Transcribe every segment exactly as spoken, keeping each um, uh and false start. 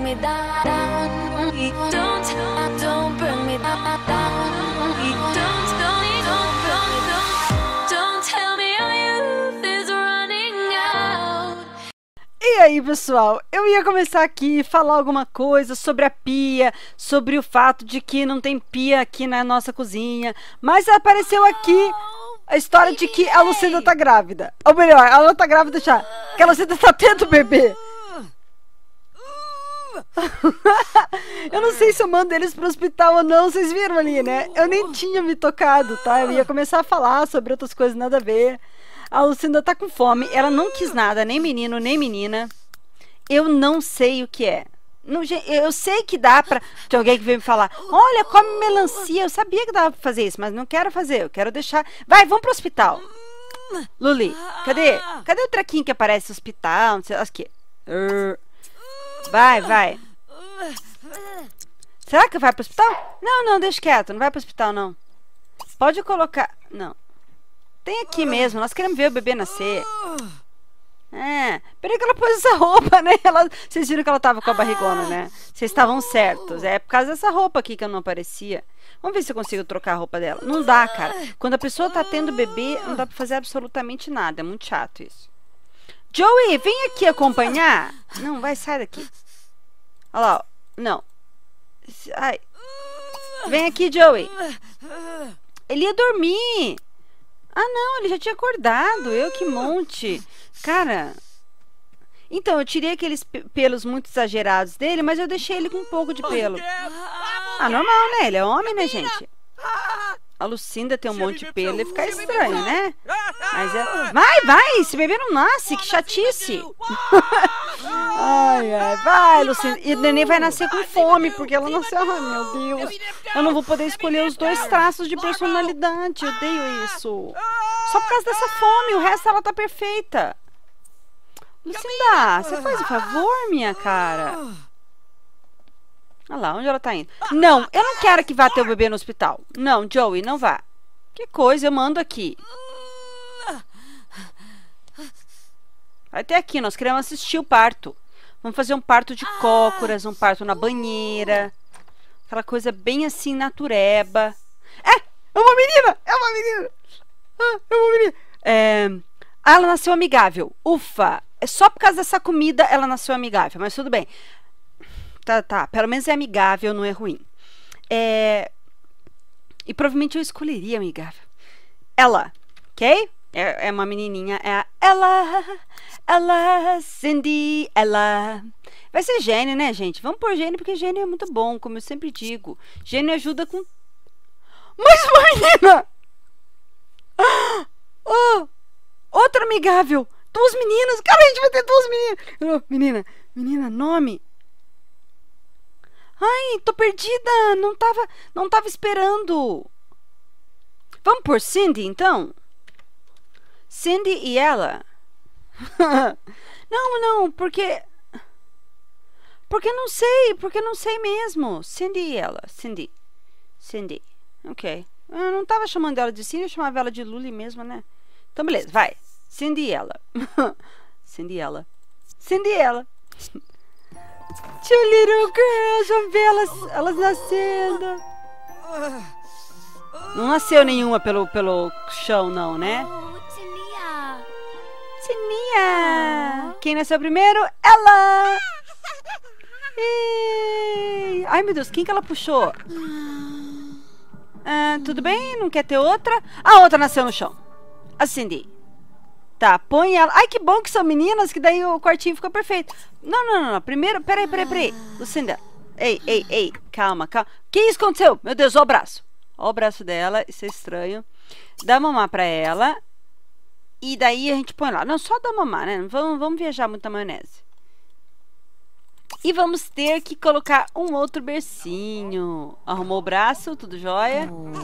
me down. Don't, don't bring me down. Don't, don't, don't, don't, don't tell me our youth is running out. E aí, pessoal, eu ia começar aqui falar alguma coisa sobre a pia, sobre o fato de que não tem pia aqui na nossa cozinha, mas apareceu aqui a história de que a Lucinda tá grávida. Ou melhor, ela não tá grávida já, que a Lucinda tá tendo bebê. Eu não sei se eu mando eles pro hospital ou não, vocês viram ali, né? Eu nem tinha me tocado, tá? Eu ia começar a falar sobre outras coisas, nada a ver. A Lucinda tá com fome, ela não quis nada, nem menino, nem menina. Eu não sei o que é. Não, eu sei que dá pra... Tem alguém que veio me falar, olha, come melancia. Eu sabia que dava pra fazer isso, mas não quero fazer, eu quero deixar... Vai, vamos pro hospital. Luli, cadê? Cadê o trequinho que aparece no hospital? Não sei, aqui. Vai, vai. Será que vai pro hospital? Não, não, deixa quieto, não vai pro hospital, não. Pode colocar... Não. Tem aqui mesmo, nós queremos ver o bebê nascer. É, peraí que ela pôs essa roupa, né? Ela, vocês viram que ela tava com a barrigona, né? Vocês estavam certos. É por causa dessa roupa aqui que eu não aparecia. Vamos ver se eu consigo trocar a roupa dela. Não dá, cara. Quando a pessoa tá tendo bebê, não dá pra fazer absolutamente nada. É muito chato isso. Joey, vem aqui acompanhar. Não, vai, sai daqui. Olha lá, ó. Não. Ai. Vem aqui, Joey. Ele ia dormir. Ah, não, ele já tinha acordado. Eu que monte. Cara, então, eu tirei aqueles pelos muito exagerados dele, mas eu deixei ele com um pouco de pelo. Ah, normal, né? Ele é homem, né, gente? A Lucinda tem um monte de pelo, ele fica estranho, né? Mas é... Vai, vai! Esse bebê não nasce, que chatice! Ai, ai, vai, Lucinda. E o neném vai nascer com fome, porque ela nasceu... Ai, meu Deus. Eu não vou poder escolher os dois traços de personalidade. Eu odeio isso. Só por causa dessa fome, o resto ela tá perfeita. Lucinda, você faz o favor, minha cara? Olha lá, onde ela tá indo? Não, eu não quero que vá ter o bebê no hospital. Não, Joey, não vá. Que coisa, eu mando aqui. Vai ter aqui, nós queremos assistir o parto. Vamos fazer um parto de cócoras, um parto na banheira. Aquela coisa bem assim, natureba. É, é uma menina, é uma menina. Ah, é uma menina. É... Ah, ela nasceu amigável. Ufa, é só por causa dessa comida ela nasceu amigável, mas tudo bem. Tá, tá, pelo menos é amigável, não é ruim. É... E provavelmente eu escolheria amigável. Ela, ok? É, é uma menininha, é a ela, ela, Cindy, ela. Vai ser gênio, né, gente? Vamos por gênio, porque gênio é muito bom, como eu sempre digo. Gênio ajuda com... Mais uma menina! Oh, outra amigável! Duas meninas! Cara, a gente vai ter duas meninas! Oh, menina, menina, nome... Ai, tô perdida, não tava, não tava esperando. Vamos por Cindy, então? Cindy e ela? Não, não, porque... Porque não sei, porque não sei mesmo. Cindy e ela, Cindy. Cindy, ok. Eu não tava chamando ela de Cindy, eu chamava ela de Luli mesmo, né? Então, beleza, vai. Cindy e ela. Cindy e ela. Cindy e ela. Two little girls, vamos ver elas, elas nascendo. Não nasceu nenhuma pelo, pelo chão, não, né? Tinia. Tinia. Quem nasceu primeiro? Ela. E... Ai, meu Deus, quem que ela puxou? Ah, tudo bem? Não quer ter outra? A outra nasceu no chão. A Cindy. Tá, põe ela... Ai, que bom que são meninas, que daí o quartinho fica perfeito. Não, não, não, não. Primeiro... Peraí, peraí, peraí. Lucinda. Ei, ei, ei. Calma, calma. O que isso aconteceu? Meu Deus, ó o braço. Ó o braço dela. Isso é estranho. Dá mamar pra ela. E daí a gente põe lá. Não, só dá mamar, né? Não vamos, vamos viajar muito na maionese. E vamos ter que colocar um outro bercinho. Arrumou o braço, tudo jóia.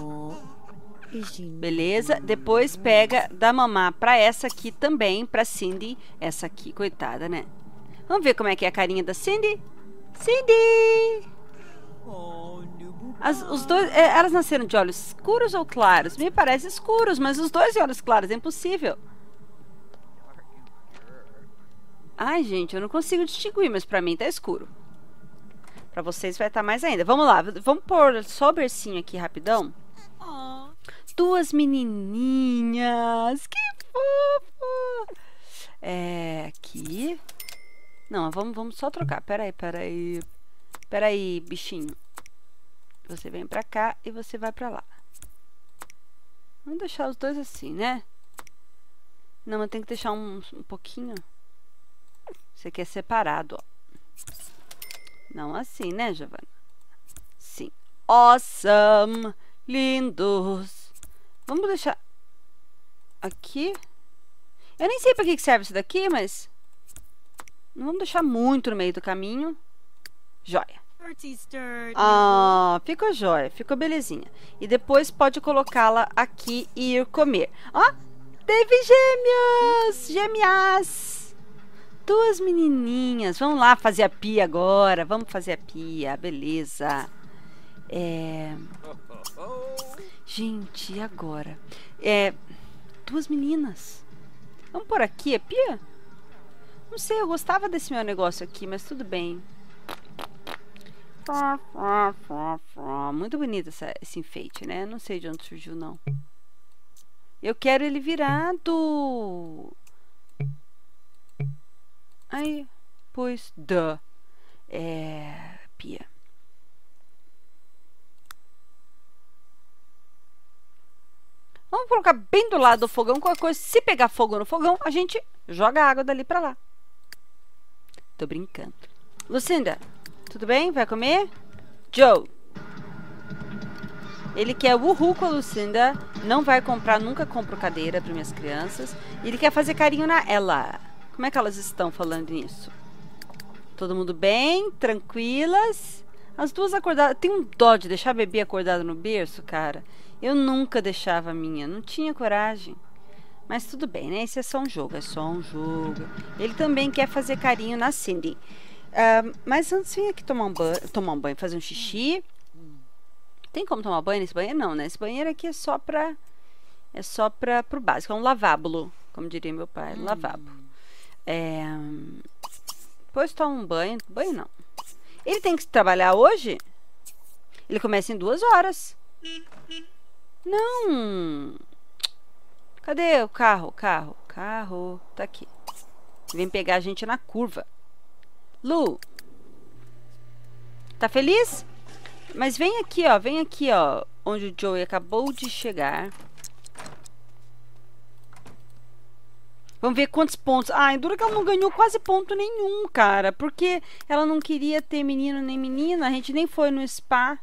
Beleza, depois pega, dá mamar pra essa aqui também, pra Cindy. Essa aqui, coitada, né? Vamos ver como é que é a carinha da Cindy. Cindy! As, os dois, é, elas nasceram de olhos escuros ou claros? Me parece escuros, mas os dois de olhos claros, é impossível. Ai, gente, eu não consigo distinguir, mas pra mim tá escuro. Pra vocês vai estar mais ainda. Vamos lá, vamos pôr só o bercinho aqui rapidão. Duas menininhas, que fofo! É, aqui. Não, vamos, vamos só trocar. Peraí, peraí. Peraí, bichinho. Você vem pra cá e você vai pra lá. Vamos deixar os dois assim, né? Não, mas tem que deixar um, um pouquinho. Você quer separado, ó. Não assim, né, Giovana? Sim. Awesome! Lindos! Vamos deixar aqui. Eu nem sei pra que serve isso daqui, mas não vamos deixar muito no meio do caminho. Joia. Ah, ficou joia, ficou belezinha. E depois pode colocá-la aqui e ir comer. Ó, teve gêmeos! Gêmeas! Duas menininhas. Vamos lá fazer a pia agora. Vamos fazer a pia, beleza. É... Gente, e agora? É... Duas meninas. Vamos por aqui a pia? Não sei, eu gostava desse meu negócio aqui, mas tudo bem. Muito bonito essa, esse enfeite, né? Não sei de onde surgiu, não. Eu quero ele virado. Aí, pois, duh. É... Pia. Vamos colocar bem do lado do fogão. Qualquer coisa, se pegar fogo no fogão, a gente joga a água dali pra lá. Tô brincando. Lucinda, tudo bem? Vai comer? Joe. Ele quer uhul com a Lucinda. Não vai comprar, nunca compro cadeira para minhas crianças. Ele quer fazer carinho na ela. Como é que elas estão falando nisso? Todo mundo bem? Tranquilas? As duas acordadas. Tem um dó de deixar a bebê acordada no berço, cara. Eu nunca deixava a minha. Não tinha coragem. Mas tudo bem, né? Esse é só um jogo. É só um jogo. Ele também quer fazer carinho na Cindy. Uh, mas antes vem aqui tomar um banho, tomar um banho, fazer um xixi. Tem como tomar banho nesse banheiro? Não, né? Esse banheiro aqui é só pra... É só pra, pro básico. É um lavábulo, como diria meu pai. Um lavabo. É... Depois toma um banho. Banho não. Ele tem que trabalhar hoje? Ele começa em duas horas. Não. Cadê o carro? Carro. Carro. Tá aqui. Vem pegar a gente na curva. Lu. Tá feliz? Mas vem aqui, ó. Vem aqui, ó. Onde o Joey acabou de chegar. Vamos ver quantos pontos. Ai, dura que ela não ganhou quase ponto nenhum, cara. Porque ela não queria ter menino nem menina. A gente nem foi no spa.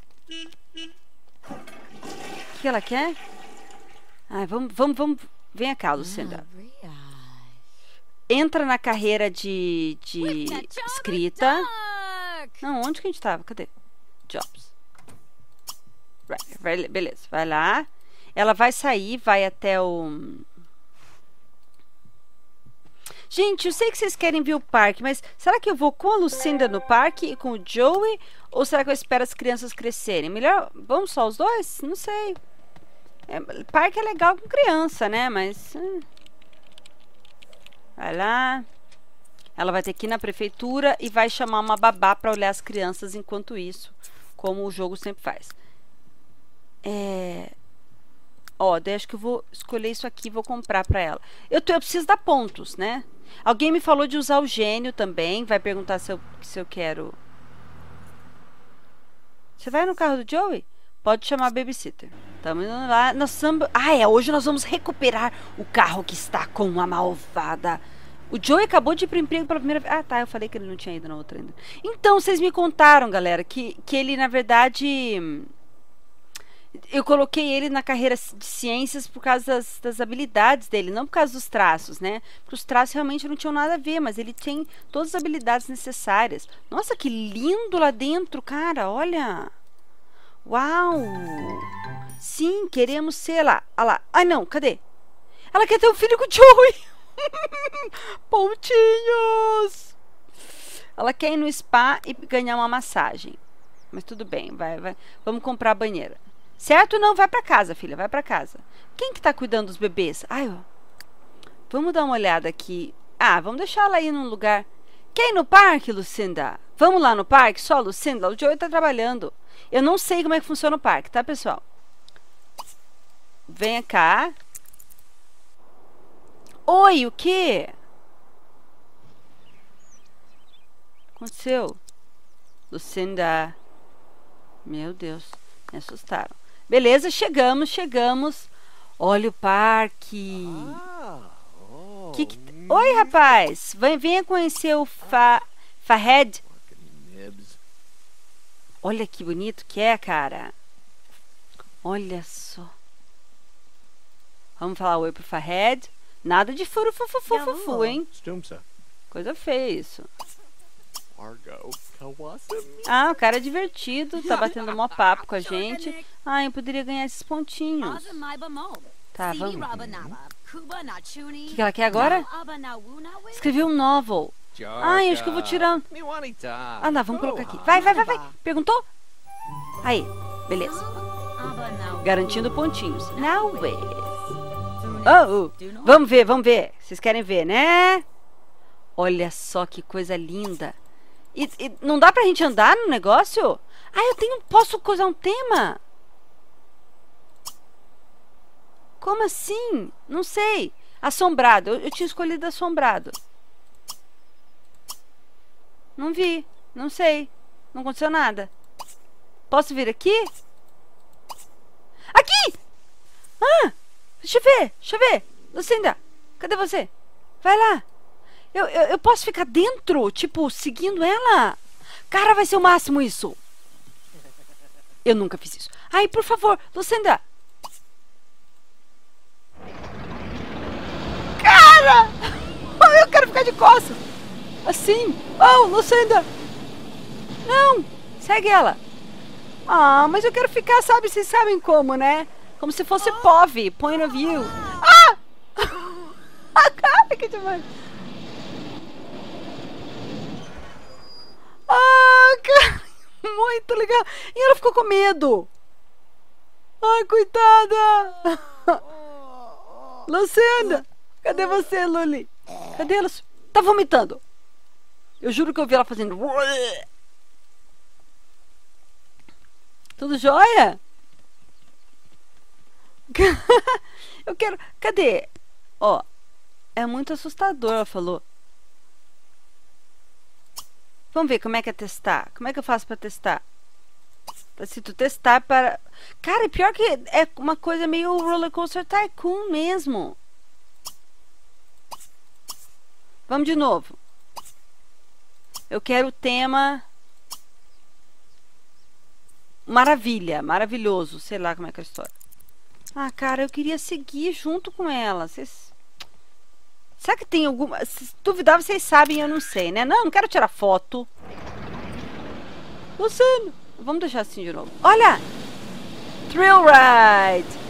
O que ela quer? Ai, vamos, vamos, vamos. Vem cá, Lucinda. Entra na carreira de, de escrita. Não, onde que a gente tava? Cadê? Jobs. Right, vai, beleza, vai lá. Ela vai sair, vai até o... Gente, eu sei que vocês querem ver o parque, mas será que eu vou com a Lucinda no parque e com o Joey? Ou será que eu espero as crianças crescerem? Melhor, vamos só os dois? Não sei. É, parque é legal com criança, né? Mas... Hum. Vai lá. Ela vai ter que ir na prefeitura e vai chamar uma babá para olhar as crianças enquanto isso. Como o jogo sempre faz. É... Ó, daí acho que eu vou escolher isso aqui e vou comprar para ela. Eu, tô, eu preciso dar pontos, né? Alguém me falou de usar o gênio também. Vai perguntar se eu, se eu quero... Você vai no carro do Joey? Pode chamar a babysitter. Estamos indo lá. Nós somos... Ah, é. Hoje nós vamos recuperar o carro que está com a malvada. O Joey acabou de ir pro emprego pela primeira vez. Ah, tá. Eu falei que ele não tinha ido na outra ainda. Então, vocês me contaram, galera, que, que ele, na verdade... Eu coloquei ele na carreira de ciências por causa das, das habilidades dele, não por causa dos traços, né? Porque os traços realmente não tinham nada a ver, mas ele tem todas as habilidades necessárias. Nossa, que lindo lá dentro, cara, olha! Uau! Sim, queremos ser lá. Ah lá. Ai, não, cadê? Ela quer ter um filho com o Joey! Pontinhos! Ela quer ir no spa e ganhar uma massagem. Mas tudo bem, vai, vai. Vamos comprar a banheira. Certo? Não, vai pra casa, filha, vai pra casa. Quem que tá cuidando dos bebês? Ai, ó. Vamos dar uma olhada aqui. Ah, vamos deixar ela aí num lugar. Quer ir no parque, Lucinda? Vamos lá no parque? Só, Lucinda? O Joey tá trabalhando. Eu não sei como é que funciona o parque, tá, pessoal? Venha cá. Oi, o quê? O que aconteceu? Lucinda. Meu Deus, me assustaram. Beleza, chegamos, chegamos. Olha o parque. Que que... Oi, rapaz. Vem, venha conhecer o Fa... Fahed. Olha que bonito que é, cara. Olha só. Vamos falar oi pro Fahed. Nada de furo, fufu, fufu, fufu, hein? Coisa feia isso. Ah, o cara é divertido. Tá batendo mó papo com a gente. Ah, eu poderia ganhar esses pontinhos. Tá, vamos. O que, que ela quer agora? Escreveu um novel. Ah, eu acho que eu vou tirar. Ah, lá, vamos colocar aqui. Vai, vai, vai, vai. Perguntou? Aí, beleza. Garantindo pontinhos. Now wait. Oh, oh. Vamos ver, vamos ver. Vocês querem ver, né? Olha só que coisa linda. E, e não dá pra gente andar no negócio? Ah, eu tenho. Posso coisar um tema? Como assim? Não sei. Assombrado. Eu, eu tinha escolhido assombrado. Não vi. Não sei. Não aconteceu nada. Posso vir aqui? Aqui! Ah! Deixa eu ver. Deixa eu ver. Lucinda, cadê você? Vai lá. Eu, eu, eu posso ficar dentro, tipo, seguindo ela? Cara, vai ser o máximo isso. Eu nunca fiz isso. Ai, por favor, Lucinda. Cara! Eu quero ficar de costas. Assim. Oh, Lucinda. Não. Segue ela. Ah, mas eu quero ficar, sabe? Vocês sabem como, né? Como se fosse P O V. Point of view. Ah! Ah, cara, que demais. Ah, cara. Muito legal. E ela ficou com medo. Ai, coitada. Lucinda. Cadê você, Luli? Cadê ela? Tá vomitando. Eu juro que eu vi ela fazendo. Tudo jóia? Eu quero. Cadê? Ó. É muito assustador, ela falou. Vamos ver como é que é testar. Como é que eu faço pra testar? Se tu testar para. Cara, pior que é uma coisa meio Roller Coaster Tycoon mesmo. Vamos de novo. Eu quero o tema maravilha, maravilhoso, sei lá como é que é a história. Ah, cara, eu queria seguir junto com ela. Vocês... Será que tem alguma... Se duvidar, vocês sabem, eu não sei, né? Não, não quero tirar foto. Luciano, vamos deixar assim de novo. Olha! Thrill Ride!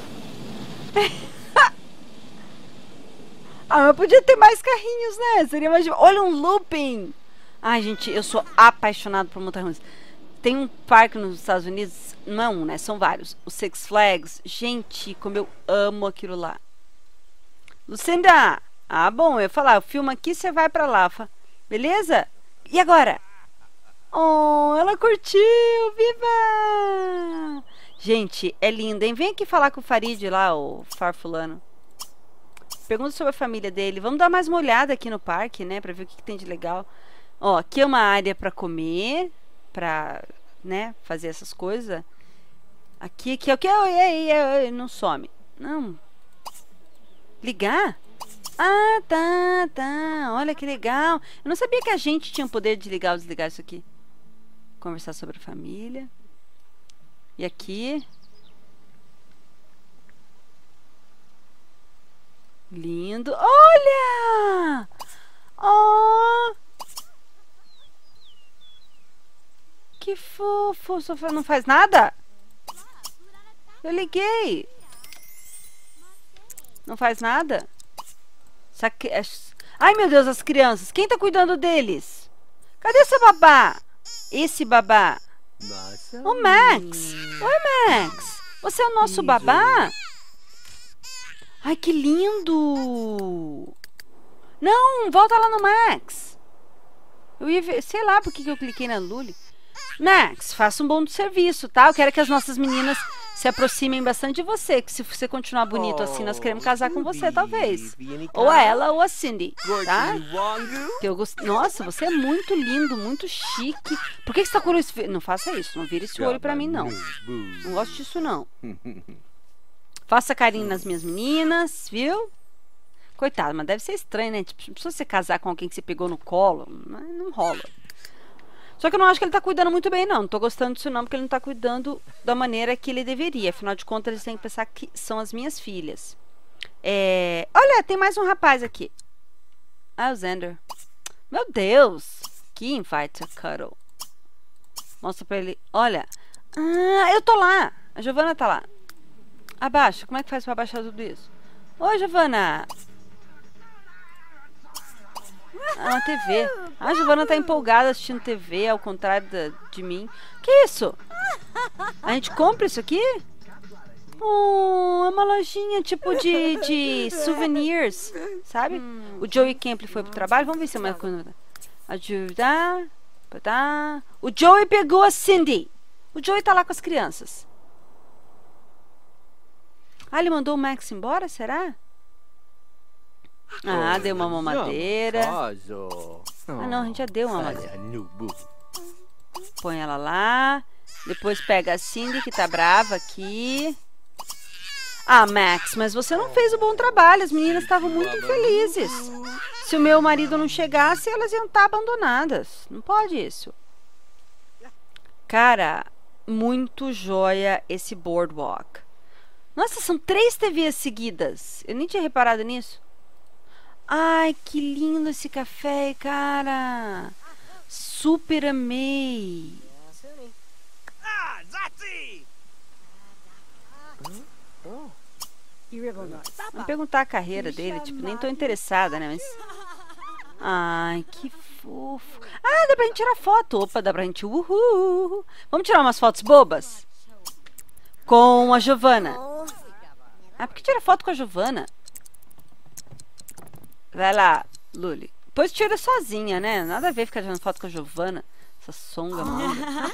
Ah, mas podia ter mais carrinhos, né? Seria mais... Olha um looping! Ai, gente, eu sou apaixonado por montanhas. Tem um parque nos Estados Unidos, não é um, né? São vários. O Six Flags. Gente, como eu amo aquilo lá. Lucinda! Ah, bom, eu ia falar, eu filmo aqui, você vai pra lá. Beleza? E agora? Oh, ela curtiu! Viva! Gente, é linda, hein? Vem aqui falar com o Farid lá, o Farfulano. Pergunta sobre a família dele. Vamos dar mais uma olhada aqui no parque, né? Pra ver o que, que tem de legal. Ó, aqui é uma área pra comer. Pra, né? Fazer essas coisas. Aqui, aqui, aqui. Não some. Não. Ligar? Ah, tá, tá. Olha que legal. Eu não sabia que a gente tinha o poder de ligar ou desligar isso aqui. Conversar sobre a família. E aqui. Lindo. Olha! Oh! Que fofo. O sofá não faz nada? Eu liguei. Não faz nada? Saque... Ai, meu Deus, as crianças. Quem tá cuidando deles? Cadê esse babá? Esse babá. O Max. Oi, Max. Você é o nosso babá? Ai, que lindo. Não, volta lá no Max. Eu ia ver, sei lá por que que eu cliquei na Lully. Max, faça um bom serviço, tá? Eu quero que as nossas meninas se aproximem bastante de você. Que se você continuar bonito assim, nós queremos casar com você, talvez. Ou a ela ou a Cindy, tá? Que eu gost... Nossa, você é muito lindo, muito chique. Por que que você tá com isso? Não faça isso, não vira esse olho pra mim, não. Não gosto disso, não. Faça carinho nas minhas meninas, viu? Coitado, mas deve ser estranho, né? Tipo, se você casar com alguém que você pegou no colo, não rola. Só que eu não acho que ele tá cuidando muito bem, não. Não tô gostando disso, não, porque ele não tá cuidando da maneira que ele deveria. Afinal de contas, eles têm que pensar que são as minhas filhas. É... Olha, tem mais um rapaz aqui. Ah, o Xander. Meu Deus! Que invite a cuddle. Mostra pra ele. Olha. Ah, eu tô lá. A Giovanna tá lá. Abaixa. Como é que faz pra abaixar tudo isso? Oi, Giovanna. Ah, na T V. A Giovanna tá empolgada assistindo T V, ao contrário da, de mim. Que isso? A gente compra isso aqui? Oh, é uma lojinha tipo de, de souvenirs, sabe? O Joey Camp foi pro trabalho. Vamos ver se é mais coisa. Ajudar. O Joey pegou a Cindy. O Joey tá lá com as crianças. Ah, ele mandou o Max embora, será? Ah, deu uma mamadeira. Ah, não, a gente já deu uma mamadeira. Põe ela lá. Depois pega a Cindy, que tá brava aqui. Ah, Max, mas você não fez o bom trabalho. As meninas estavam muito infelizes. Se o meu marido não chegasse, elas iam estar abandonadas. Não pode isso. Cara, muito joia esse boardwalk. Nossa, são três T Vs seguidas. Eu nem tinha reparado nisso. Ai, que lindo esse café, cara. Super amei. Vamos perguntar a carreira dele. Tipo, nem tô interessada, né? Mas... Ai, que fofo. Ah, dá pra gente tirar foto. Opa, dá pra gente... Uhul. Vamos tirar umas fotos bobas? Com a Giovanna. Ah, por que tira foto com a Giovanna? Vai lá, Lully. Depois tira sozinha, né? Nada a ver ficar tirando foto com a Giovanna. Essa songa, mano.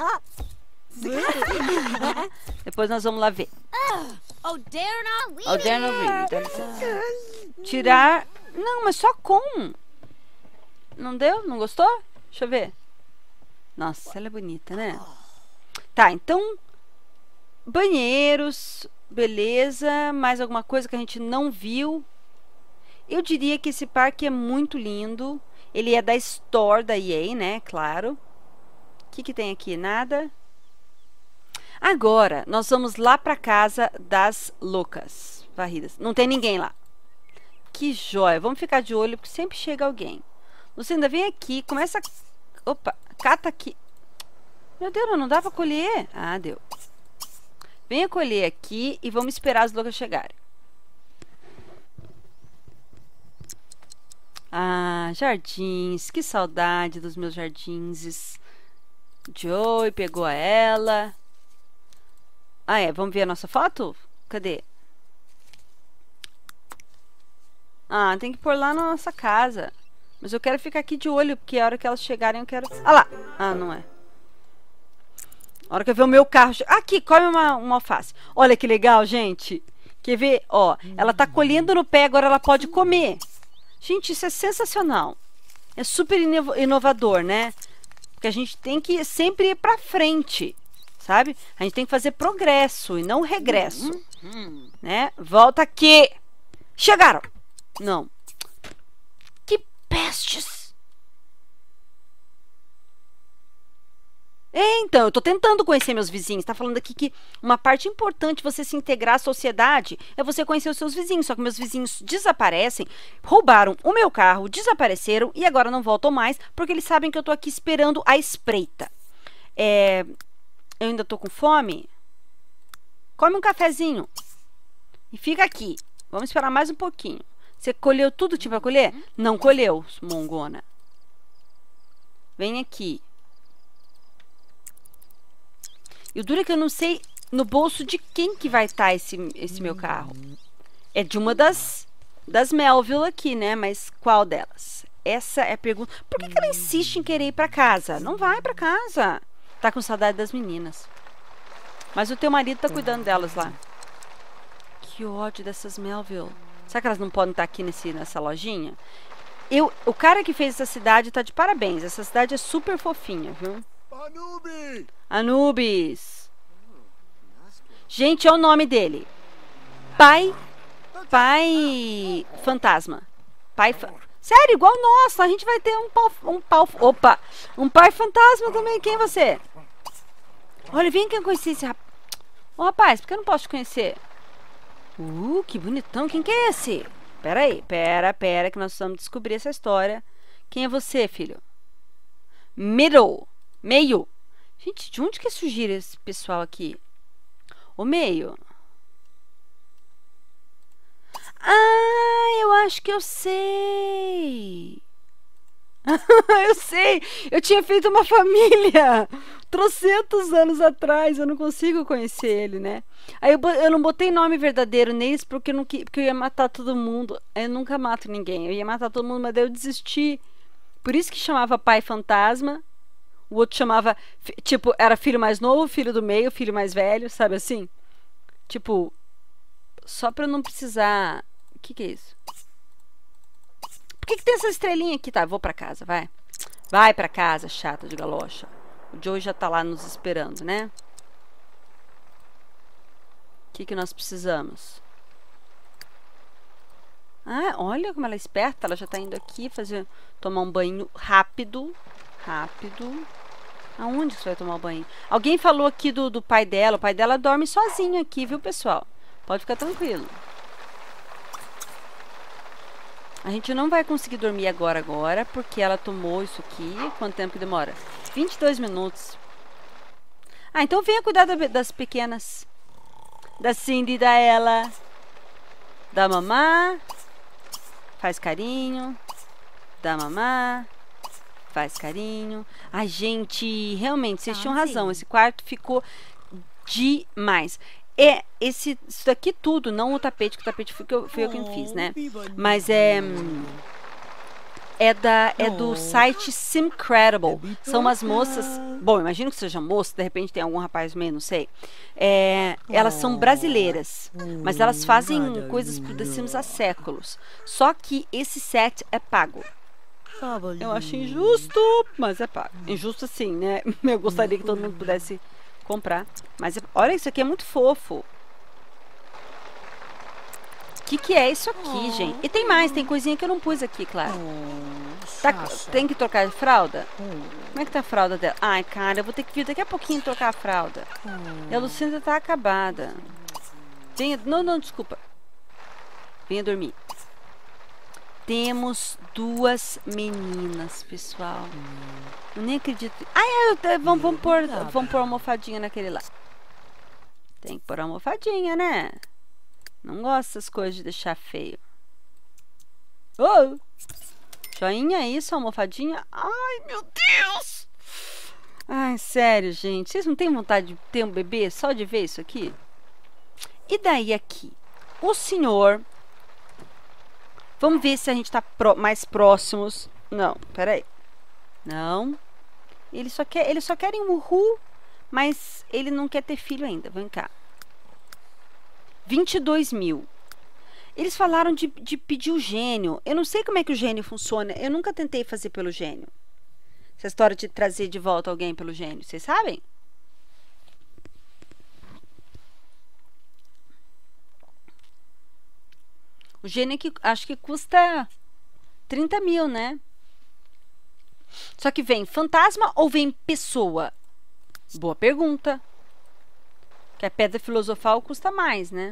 Depois nós vamos lá ver. Oh, dare not Oh, dare not read. Dá licença. Tirar... Não, mas só com. Não deu? Não gostou? Deixa eu ver. Nossa, ela é bonita, né? Tá, então... Banheiros, beleza. Mais alguma coisa que a gente não viu. Eu diria que esse parque é muito lindo. Ele é da Store da E A, né? Claro. O que que tem aqui? Nada. Agora, nós vamos lá pra casa das loucas varridas. Não tem ninguém lá. Que joia. Vamos ficar de olho, porque sempre chega alguém. Lucinda, vem aqui. Começa... Opa, cata aqui. Meu Deus, não dá pra colher. Ah, deu. Venha colher aqui e vamos esperar as loucas chegarem. Ah, jardins. Que saudade dos meus jardins. Joey pegou a ela. Ah, é. Vamos ver a nossa foto? Cadê? Ah, tem que pôr lá na nossa casa. Mas eu quero ficar aqui de olho, porque a hora que elas chegarem eu quero... Ah lá! Ah, não é. A hora que eu ver o meu carro... Aqui, come uma, uma alface. Olha que legal, gente. Quer ver? Ó, ela tá colhendo no pé, agora ela pode comer. Gente, isso é sensacional. É super inovador, né? Porque a gente tem que sempre ir pra frente, sabe? A gente tem que fazer progresso e não regresso. Uhum. Né? Volta aqui. Chegaram. Não. Que pestes. É, então, eu tô tentando conhecer meus vizinhos. Tá falando aqui que uma parte importante de você se integrar à sociedade é você conhecer os seus vizinhos. Só que meus vizinhos desaparecem, roubaram o meu carro, desapareceram e agora não voltam mais porque eles sabem que eu tô aqui esperando a espreita. É, eu ainda tô com fome? Come um cafezinho e fica aqui. Vamos esperar mais um pouquinho. Você colheu tudo que tinha pra colher? Não colheu, mongona. Vem aqui. E o duro é que eu não sei no bolso de quem que vai estar esse, esse meu carro. É de uma das, das Melville aqui, né? Mas qual delas? essa é a pergunta. Por que, que ela insiste em querer ir pra casa? Não vai pra casa. Tá com saudade das meninas. Mas o teu marido tá cuidando delas lá. Que ódio dessas Melville. Será que elas não podem estar aqui nesse, nessa lojinha? Eu, o cara que fez essa cidade tá de parabéns. Essa cidade é super fofinha, viu? Anubis! Anubis. Gente, é o nome dele. Pai... Pai... Fantasma. Pai... Fa... Sério, igual nosso. A gente vai ter um pau... Um pau... Opa! Um pai fantasma também. Quem é você? Olha, vem que eu conheci esse rapaz. Ô, rapaz, por que eu não posso te conhecer? Uh, que bonitão. Quem que é esse? Pera aí. Pera, pera, que nós precisamos descobrir essa história. Quem é você, filho? Middle. Meio. Gente, de onde que surgiu esse pessoal aqui? O meio. Ah, eu acho que eu sei. Eu sei. Eu tinha feito uma família trocentos anos atrás. Eu não consigo conhecer ele, né? Aí eu, eu não botei nome verdadeiro neles porque eu, não, porque eu ia matar todo mundo. Eu nunca mato ninguém. Eu ia matar todo mundo, mas daí eu desisti. Por isso que chamava Pai Fantasma. O outro chamava, tipo, era filho mais novo, filho do meio, filho mais velho, sabe assim? Tipo, só pra eu não precisar... O que que é isso? Por que que tem essa estrelinha aqui? Tá, vou pra casa, vai. Vai pra casa, chata de galocha. O Joey já tá lá nos esperando, né? O que que nós precisamos? Ah, olha como ela é esperta. Ela já tá indo aqui fazer, tomar um banho rápido. Rápido. Aonde você vai tomar o banho? Alguém falou aqui do, do pai dela. O pai dela dorme sozinho aqui, viu, pessoal? Pode ficar tranquilo. A gente não vai conseguir dormir agora, agora, porque ela tomou isso aqui. Quanto tempo que demora? vinte e dois minutos. Ah, então venha cuidar da, das pequenas. Da Cindy, da Ella. Da mamá. Faz carinho. Da mamá. Faz carinho. Ai, gente, realmente, vocês tinham razão. Esse quarto ficou demais. É, esse, isso daqui tudo, não o tapete, que o tapete foi, que eu, foi eu quem fiz, né? Mas é... É, da, é do site Simcredible. São umas moças... Bom, imagino que seja moça, de repente tem algum rapaz meio, não sei. É, elas são brasileiras, mas elas fazem coisas pro The Sims há séculos. Só que esse set é pago. Eu acho injusto, mas é pago. Injusto assim, né? Eu gostaria que todo mundo pudesse comprar. Mas é, olha, isso aqui é muito fofo. O que que é isso aqui, gente? E tem mais, tem coisinha que eu não pus aqui, claro. Tá, tem que trocar de fralda? Como é que tá a fralda dela? Ai, cara, eu vou ter que vir daqui a pouquinho trocar a fralda. E a Lucinda tá acabada. Venha, não, não, desculpa. Venha dormir. Temos duas meninas, pessoal. Eu nem acredito. Ai, eu, eu, vamos, vamos pôr, vamos pôr uma almofadinha naquele lá. Tem que pôr uma almofadinha, né? Não gosto dessas coisas de deixar feio. Oh! Joinha isso, almofadinha. Ai, meu Deus! Ai, sério, gente. Vocês não têm vontade de ter um bebê só de ver isso aqui? E daí aqui? O senhor... Vamos ver se a gente tá pro, mais próximos. Não, peraí. Não. Ele só quer, eles só querem um Uhu, mas ele não quer ter filho ainda. Vem cá. vinte e dois mil. Eles falaram de, de pedir o gênio. Eu não sei como é que o gênio funciona. Eu nunca tentei fazer pelo gênio. Essa história de trazer de volta alguém pelo gênio. Vocês sabem? O gênio que acho que custa trinta mil, né? Só que vem fantasma ou vem pessoa? Boa pergunta. Que a pedra filosofal custa mais, né?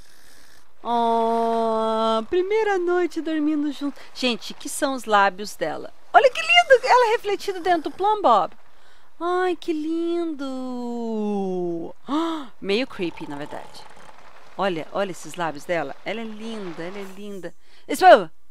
Oh, primeira noite dormindo junto. Gente, que são os lábios dela? Olha que lindo! Ela é refletida dentro do Plum Bob. Ai, que lindo! Oh, meio creepy, na verdade. Olha, olha esses lábios dela. Ela é linda, ela é linda. Isso,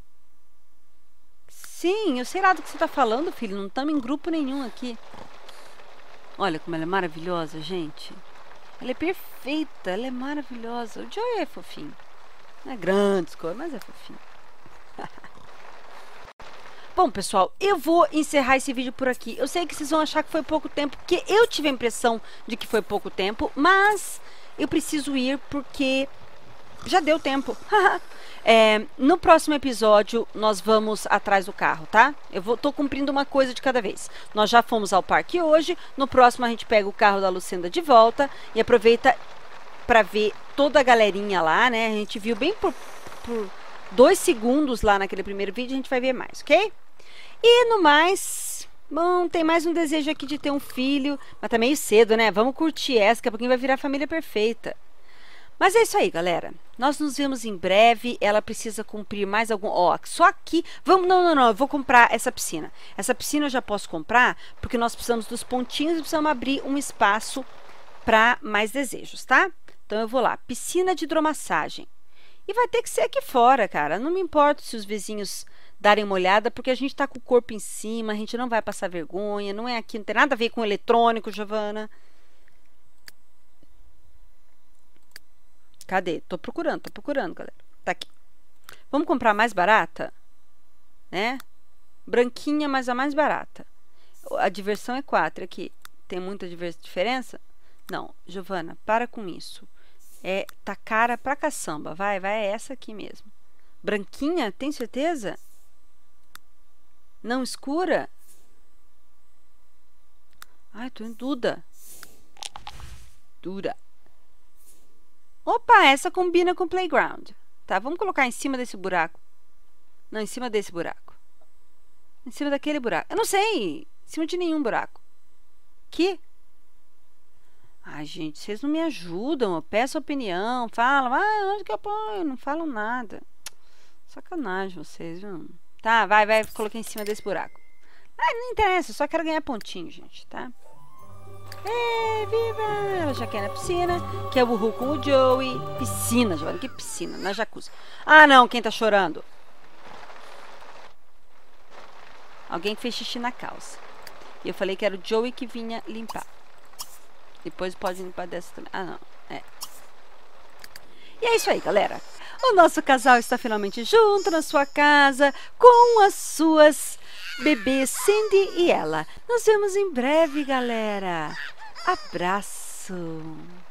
sim, eu sei lá do que você tá falando, filho. Não estamos em grupo nenhum aqui. Olha como ela é maravilhosa, gente. Ela é perfeita, ela é maravilhosa. O Joey é fofinho. Não é grandes coisas, mas é fofinho. Bom, pessoal, eu vou encerrar esse vídeo por aqui. Eu sei que vocês vão achar que foi pouco tempo, porque eu tive a impressão de que foi pouco tempo, mas eu preciso ir porque já deu tempo. É, no próximo episódio, nós vamos atrás do carro, tá? Eu vou, tô cumprindo uma coisa de cada vez. Nós já fomos ao parque hoje. No próximo, a gente pega o carro da Lucinda de volta e aproveita para ver toda a galerinha lá, né? A gente viu bem por, por dois segundos lá naquele primeiro vídeo. A gente vai ver mais, ok? E no mais, bom, tem mais um desejo aqui de ter um filho, mas tá meio cedo, né? Vamos curtir essa, daqui a pouquinho vai virar a família perfeita. Mas é isso aí, galera. Nós nos vemos em breve. Ela precisa cumprir mais algum... Ó, só aqui... Vamos... Não, não, não. Eu vou comprar essa piscina. Essa piscina eu já posso comprar porque nós precisamos dos pontinhos e precisamos abrir um espaço para mais desejos, tá? Então eu vou lá. Piscina de hidromassagem. E vai ter que ser aqui fora, cara. Não me importa se os vizinhos darem uma olhada, porque a gente tá com o corpo em cima, a gente não vai passar vergonha. Não é aqui, não tem nada a ver com eletrônico, Giovana. Cadê? Tô procurando, tô procurando, galera. Tá aqui. Vamos comprar mais barata? Né? Branquinha, mas a mais barata. A diversão é quatro aqui. Tem muita diferença? Não, Giovana, para com isso. É, tá cara pra caçamba. Vai, vai, é essa aqui mesmo. Branquinha, tem certeza? Não escura? Ai, tô em dúvida. Dura. Opa, essa combina com o playground. Tá, vamos colocar em cima desse buraco. Não, em cima desse buraco. Em cima daquele buraco. Eu não sei. Em cima de nenhum buraco. Que? Ai, gente, vocês não me ajudam. Eu peço opinião. Falam, ah, onde que eu ponho? Não falam nada. Sacanagem vocês, viu? Tá, vai, vai. Coloquei em cima desse buraco. Ah, não interessa. Eu só quero ganhar pontinho, gente, tá? É, viva! Ela já quer na piscina, que é o Uhu com o Joey. Piscina, Giovana, que piscina? Na jacuzzi. Ah, não, quem tá chorando? Alguém que fez xixi na calça. E eu falei que era o Joey que vinha limpar. Depois pode limpar dessa também. Ah, não, é. E é isso aí, galera. O nosso casal está finalmente junto na sua casa, com as suas bebês Cindy e ela. Nos vemos em breve, galera. Abraço.